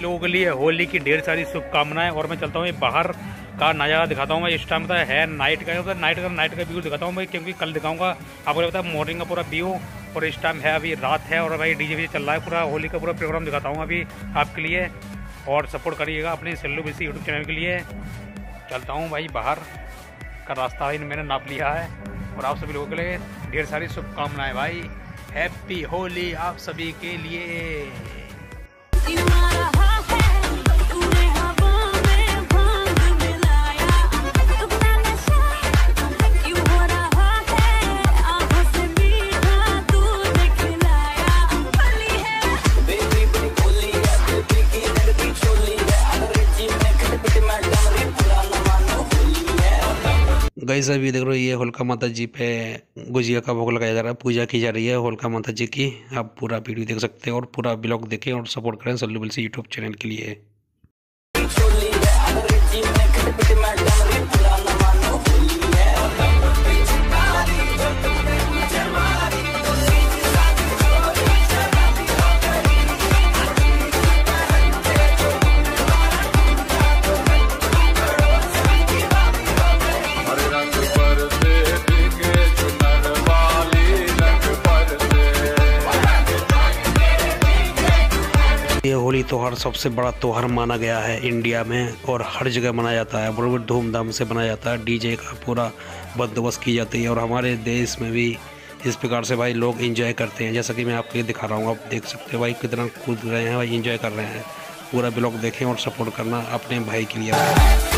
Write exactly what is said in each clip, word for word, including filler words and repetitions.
लोगों के लिए होली की ढेर सारी शुभकामनाएं। और मैं चलता हूँ बाहर का नज़ारा दिखाता हूँ मैं। इस टाइम है नाइट का, मतलब नाइट का नाइट का व्यू दिखाता हूँ मैं, क्योंकि कल दिखाऊंगा आपको पता है मॉर्निंग का पूरा व्यू। और इस टाइम है अभी रात है और भाई डीजे वीजे चल रहा है, पूरा होली का पूरा प्रोग्राम दिखाता हूँ अभी आपके लिए। और सपोर्ट करिएगा अपने सल्लू बिल्सी यूट्यूब चैनल के लिए। चलता हूँ भाई बाहर का रास्ता ही मैंने नाप लिया है। और आप सभी लोगों के लिए ढेर सारी शुभकामनाएं भाई। हैप्पी होली आप सभी के लिए। गाइस अभी देख रहे हो ये होलिका माता जी पे गुजिया का भोग लगाया जा रहा है, पूजा की जा रही है होलिका माता जी की। आप पूरा वीडियो देख सकते हैं और पूरा ब्लॉग देखें और सपोर्ट करें सल्लू बिल्सी यूट्यूब चैनल के लिए। ये होली त्यौहार सबसे बड़ा त्यौहार माना गया है इंडिया में और हर जगह मनाया जाता है, बड़े धूमधाम से मनाया जाता है। डीजे का पूरा बंदोबस्त की जाती है और हमारे देश में भी इस प्रकार से भाई लोग एंजॉय करते हैं। जैसा कि मैं आपको ये दिखा रहा हूँ, आप देख सकते हैं भाई कितना कूद रहे हैं भाई, एंजॉय कर रहे हैं। पूरा ब्लॉग देखें और सपोर्ट करना अपने भाई के लिए।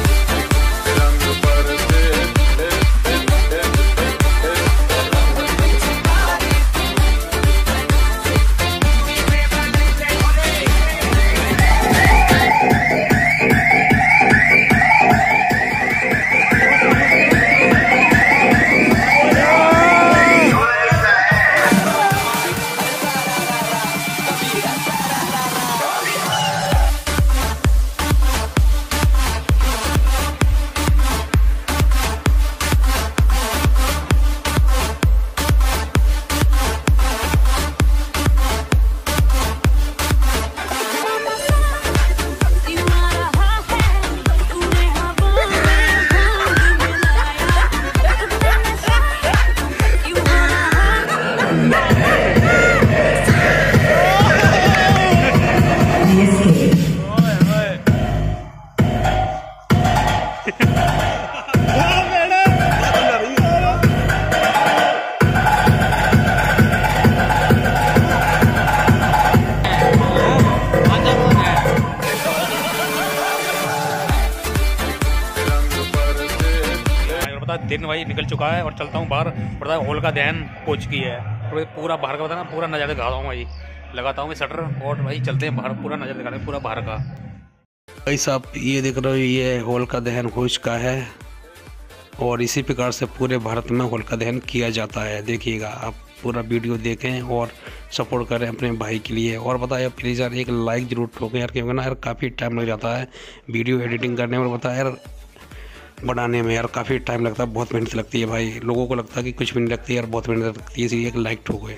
दिन भाई निकल चुका है और चलता हूँ बाहर। पता है होलिका दहन हो चुकी है, तो पूरा बाहर का पता ना पूरा नज़ारा दिखाता हूँ भाई। लगाता हूँ मैं शटर और भाई चलते हैं बाहर, पूरा नज़ारा दिखाते हैं पूरा बाहर का। भाई साहब ये देख रहे हो ये होलिका दहन हो चुका है और इसी प्रकार से पूरे भारत में होलिका दहन किया जाता है। देखिएगा आप पूरा वीडियो देखें और सपोर्ट करें अपने भाई के लिए। और बताया प्लीज़ यार एक लाइक जरूर ठोकें यार, क्योंकि ना यार काफ़ी टाइम लग जाता है वीडियो एडिटिंग करने में। बताया यार बनाने में यार काफ़ी टाइम लगता है, बहुत मेहनत लगती है भाई। लोगों को लगता है कि कुछ भी नहीं लगती है यार, बहुत मेहनत लगती है, इसलिए एक लाइक ठोके।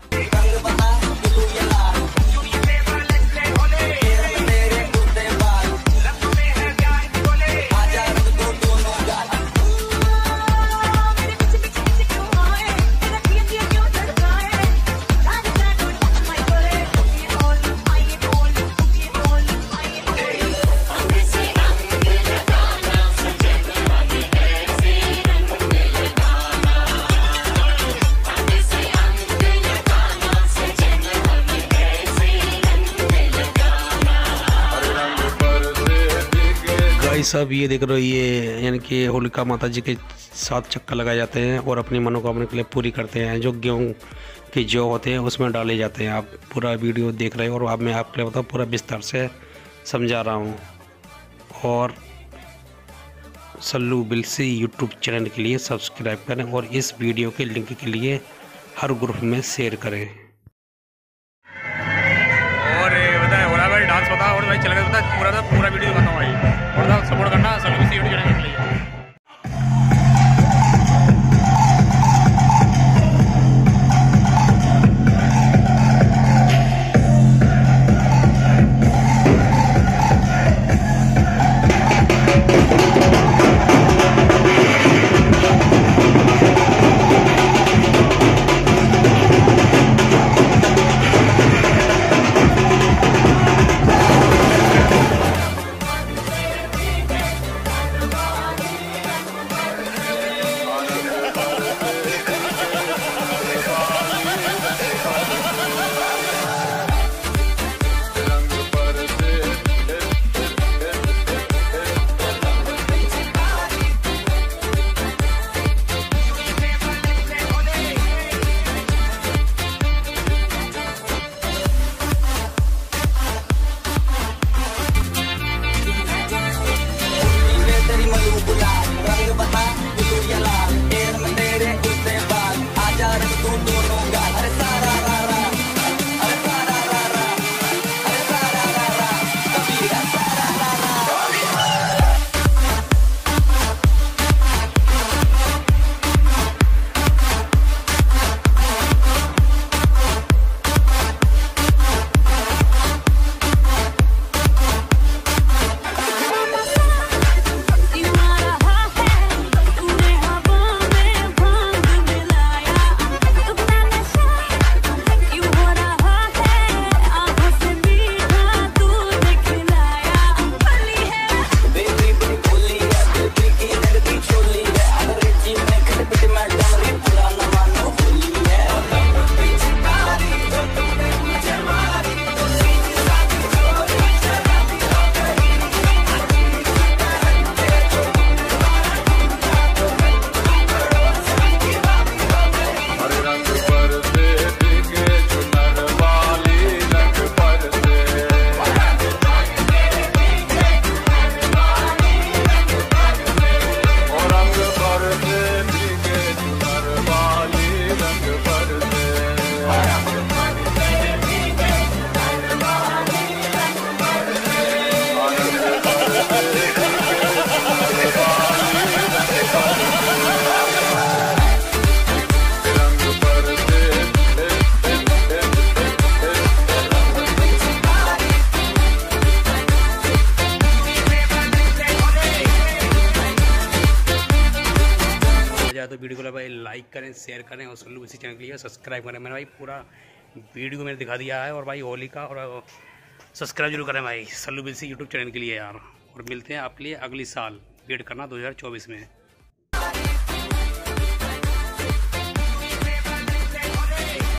भाई साहब ये देख रहे हो ये यानी कि होलिका माता जी के साथ चक्कर लगाए जाते हैं और अपनी मनोकामना के लिए पूरी करते हैं। जो गेहूँ के जौ होते हैं उसमें डाले जाते हैं। आप पूरा वीडियो देख रहे हो और अब मैं आपके लिए बताऊँ पूरा विस्तार से समझा रहा हूँ। और सल्लू बिल्सी यूट्यूब चैनल के लिए सब्सक्राइब करें और इस वीडियो के लिंक के लिए हर ग्रुप में शेयर करें। और बताए हो रहा भाई डांस पता और भाई चल गया पूरा पूरा वीडियो बताऊँ भाई, और सपोर्ट करना सल्लू बिल्सी यूट्यूब चैनल के लिए। करें, शेयर करें और सल्लू बिल्सी चैनल के लिए सब्सक्राइब करें। मैंने भाई पूरा वीडियो मैंने दिखा दिया है। और भाई होली का और सब्सक्राइब जरूर करें भाई सल्लू बिल्सी यूट्यूब चैनल के लिए यार। और मिलते हैं आपके लिए अगली साल, वेट करना दो हज़ार चौबीस में।